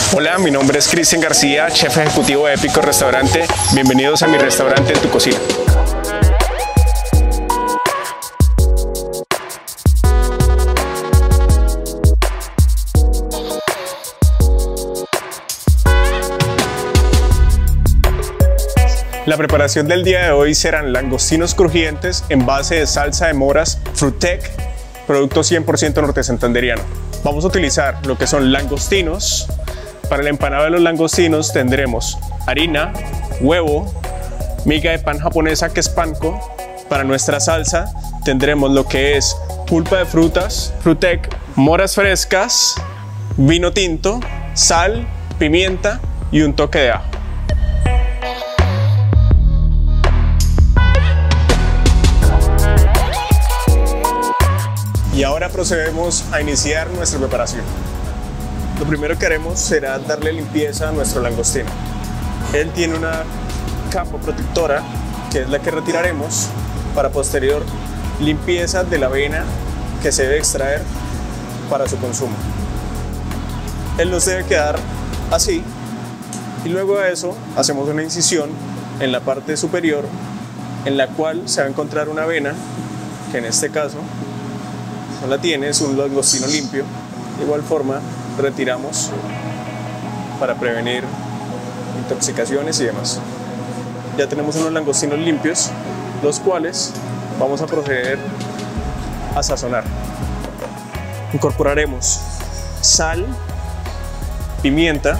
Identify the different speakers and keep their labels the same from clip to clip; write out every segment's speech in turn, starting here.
Speaker 1: Hola, mi nombre es Cristian García, chef ejecutivo de Épico Restaurante. Bienvenidos a mi restaurante En Tu Cocina. La preparación del día de hoy serán langostinos crujientes en base de salsa de moras Frutec, producto 100% norte santanderiano. Vamos a utilizar lo que son langostinos. Para el empanado de los langostinos tendremos harina, huevo, miga de pan japonesa que es panko. Para nuestra salsa tendremos lo que es pulpa de frutas, Frutec, moras frescas, vino tinto, sal, pimienta y un toque de ajo. Y ahora procedemos a iniciar nuestra preparación. Lo primero que haremos será darle limpieza a nuestro langostino. Él tiene una capa protectora que es la que retiraremos para posterior limpieza de la avena que se debe extraer para su consumo. Él nos debe quedar así y luego de eso hacemos una incisión en la parte superior en la cual se va a encontrar una avena que en este caso no la tiene, es un langostino limpio. De igual forma retiramos para prevenir intoxicaciones y demás. Ya tenemos unos langostinos limpios, los cuales vamos a proceder a sazonar. Incorporaremos sal, pimienta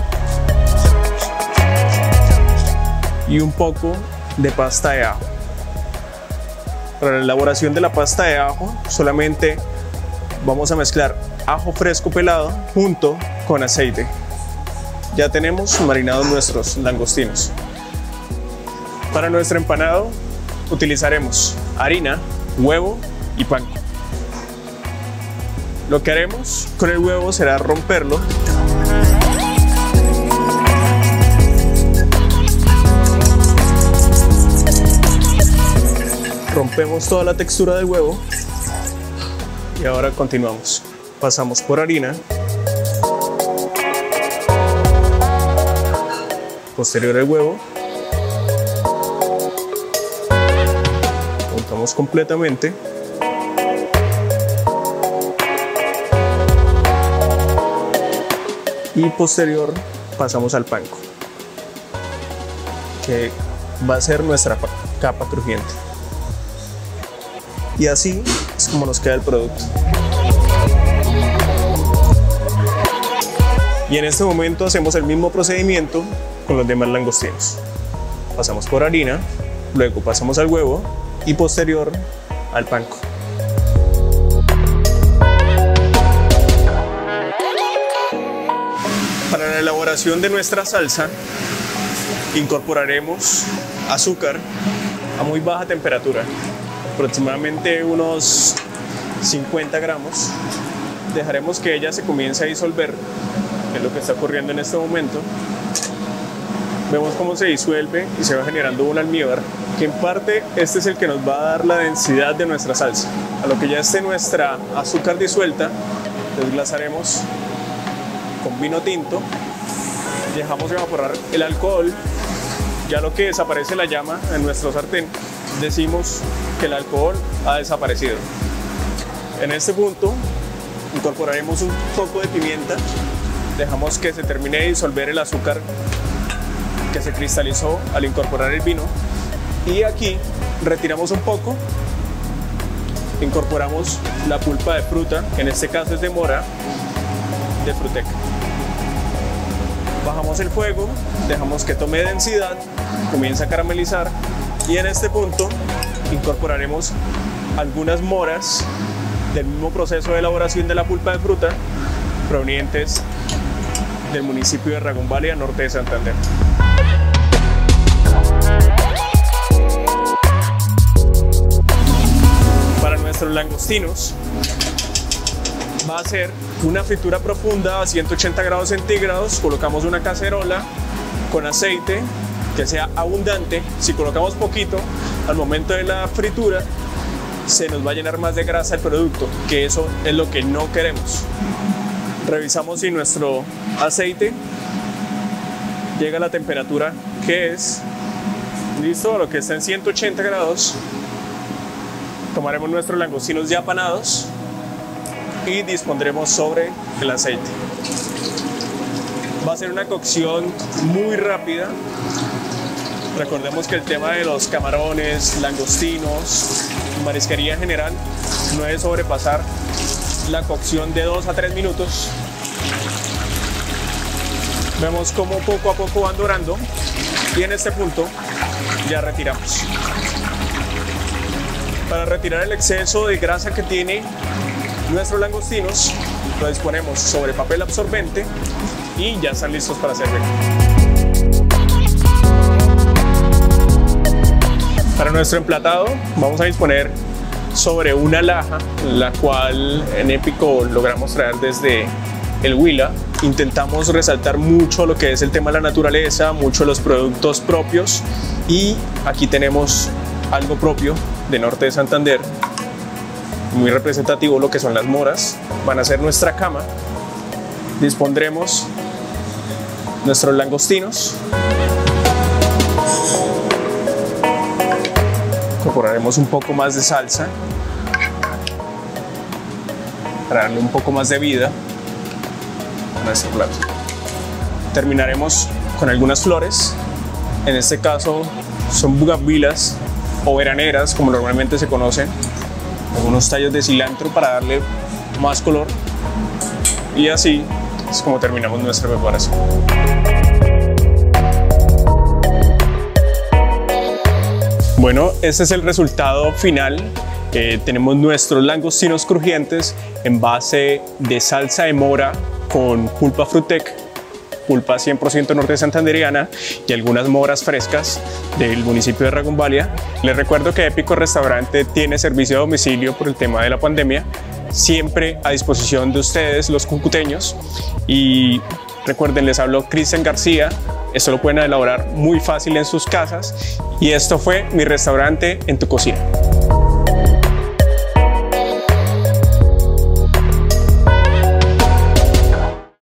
Speaker 1: y un poco de pasta de ajo. Para la elaboración de la pasta de ajo solamente vamos a mezclar ajo fresco pelado junto con aceite. Ya tenemos marinados nuestros langostinos. Para nuestro empanado utilizaremos harina, huevo y panko. Lo que haremos con el huevo será romperlo. Rompemos toda la textura del huevo. Y ahora continuamos. Pasamos por harina. Posterior el huevo. Juntamos completamente. Y posterior pasamos al panko, que va a ser nuestra capa crujiente. Y así es como nos queda el producto. Y en este momento hacemos el mismo procedimiento con los demás langostinos. Pasamos por harina, luego pasamos al huevo y posterior al panko. Para la elaboración de nuestra salsa incorporaremos azúcar a muy baja temperatura, aproximadamente unos 50 gramos. Dejaremos que ella se comience a disolver, que es lo que está ocurriendo en este momento. Vemos cómo se disuelve y se va generando un almíbar, que en parte este es el que nos va a dar la densidad de nuestra salsa. A lo que ya esté nuestra azúcar disuelta, desglasaremos con vino tinto, dejamos evaporar el alcohol. Ya lo que desaparece la llama en nuestro sartén, decimos que el alcohol ha desaparecido. En este punto incorporaremos un poco de pimienta, dejamos que se termine de disolver el azúcar que se cristalizó al incorporar el vino y aquí retiramos un poco, incorporamos la pulpa de fruta, que en este caso es de mora, de Frutec. Bajamos el fuego, dejamos que tome densidad, comienza a caramelizar y en este punto incorporaremos algunas moras del mismo proceso de elaboración de la pulpa de fruta provenientes del municipio de Ragunvalia, norte de Santander. Para nuestros langostinos va a ser una fritura profunda a 180 grados centígrados. Colocamos una cacerola con aceite que sea abundante. Si colocamos poquito, al momento de la fritura se nos va a llenar más de grasa el producto, que eso es lo que no queremos. Revisamos si nuestro aceite llega a la temperatura que es, listo, lo que está en 180 grados, tomaremos nuestros langostinos ya apanados y dispondremos sobre el aceite. Va a ser una cocción muy rápida. Recordemos que el tema de los camarones, langostinos, marisquería en general, no debe sobrepasar la cocción de 2 a 3 minutos. Vemos cómo poco a poco van dorando y en este punto ya retiramos. Para retirar el exceso de grasa que tiene nuestros langostinos, lo disponemos sobre papel absorbente y ya están listos para servir. Para nuestro emplatado vamos a disponer sobre una laja, la cual en Épico logramos traer desde el Huila. Intentamos resaltar mucho lo que es el tema de la naturaleza, mucho de los productos propios, y aquí tenemos algo propio de Norte de Santander, muy representativo, lo que son las moras. Van a ser nuestra cama. Dispondremos nuestros langostinos. Incorporaremos un poco más de salsa para darle un poco más de vida a nuestro plato. Terminaremos con algunas flores. En este caso son bugambilas o veraneras, como normalmente se conocen. Algunos tallos de cilantro para darle más color. Y así es como terminamos nuestra preparación. Bueno, este es el resultado final. Tenemos nuestros langostinos crujientes en base de salsa de mora con pulpa Frutec, pulpa 100% norte santanderiana, y algunas moras frescas del municipio de Ragumbalia. Les recuerdo que Épico Restaurante tiene servicio a domicilio por el tema de la pandemia, siempre a disposición de ustedes, los cúcuteños. Y recuerden, les habló Cristian García. Esto lo pueden elaborar muy fácil en sus casas, y esto fue Mi Restaurante en tu Cocina.